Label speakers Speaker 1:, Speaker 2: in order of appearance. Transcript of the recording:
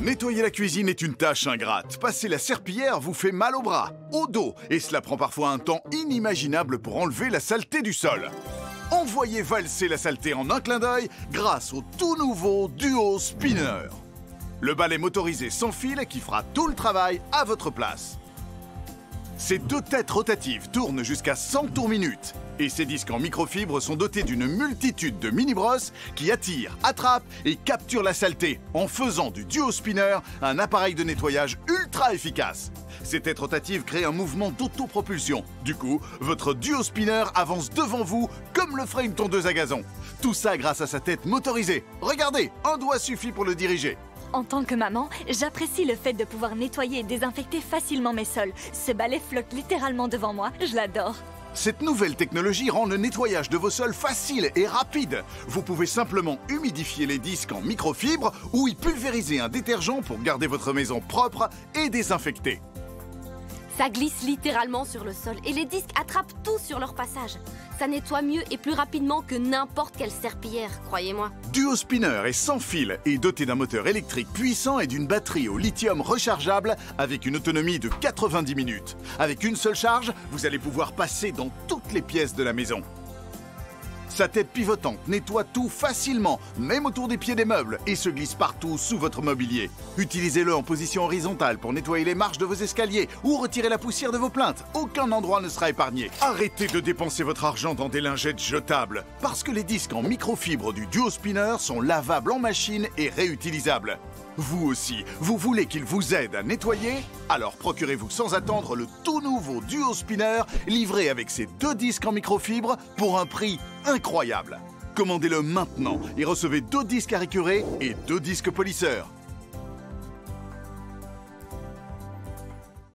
Speaker 1: Nettoyer la cuisine est une tâche ingrate. Passer la serpillière vous fait mal au bras, au dos, et cela prend parfois un temps inimaginable pour enlever la saleté du sol. Envoyez valser la saleté en un clin d'œil grâce au tout nouveau Duo Spinner. Le balai motorisé sans fil qui fera tout le travail à votre place. Ces deux têtes rotatives tournent jusqu'à 100 tours minute. Et ces disques en microfibre sont dotés d'une multitude de mini-brosses qui attirent, attrapent et capturent la saleté en faisant du Duo Spinner un appareil de nettoyage ultra efficace. Ces têtes rotatives créent un mouvement d'autopropulsion. Du coup, votre Duo Spinner avance devant vous comme le ferait une tondeuse à gazon. Tout ça grâce à sa tête motorisée. Regardez, un doigt suffit pour le diriger.
Speaker 2: En tant que maman, j'apprécie le fait de pouvoir nettoyer et désinfecter facilement mes sols. Ce balai flotte littéralement devant moi, je l'adore.
Speaker 1: Cette nouvelle technologie rend le nettoyage de vos sols facile et rapide. Vous pouvez simplement humidifier les disques en microfibre ou y pulvériser un détergent pour garder votre maison propre et désinfectée.
Speaker 3: Ça glisse littéralement sur le sol et les disques attrapent tout sur leur passage. Ça nettoie mieux et plus rapidement que n'importe quelle serpillière, croyez-moi.
Speaker 1: Duo Spinner est sans fil et doté d'un moteur électrique puissant et d'une batterie au lithium rechargeable avec une autonomie de 90 minutes. Avec une seule charge, vous allez pouvoir passer dans toutes les pièces de la maison. Sa tête pivotante nettoie tout facilement, même autour des pieds des meubles, et se glisse partout sous votre mobilier. Utilisez-le en position horizontale pour nettoyer les marches de vos escaliers ou retirer la poussière de vos plinthes. Aucun endroit ne sera épargné. Arrêtez de dépenser votre argent dans des lingettes jetables, parce que les disques en microfibre du Duo Spinner sont lavables en machine et réutilisables. Vous aussi, vous voulez qu'il vous aide à nettoyer? Alors procurez-vous sans attendre le tout nouveau Duo Spinner livré avec ses deux disques en microfibre pour un prix incroyable. Commandez-le maintenant et recevez 2 disques à récurer et 2 disques polisseurs.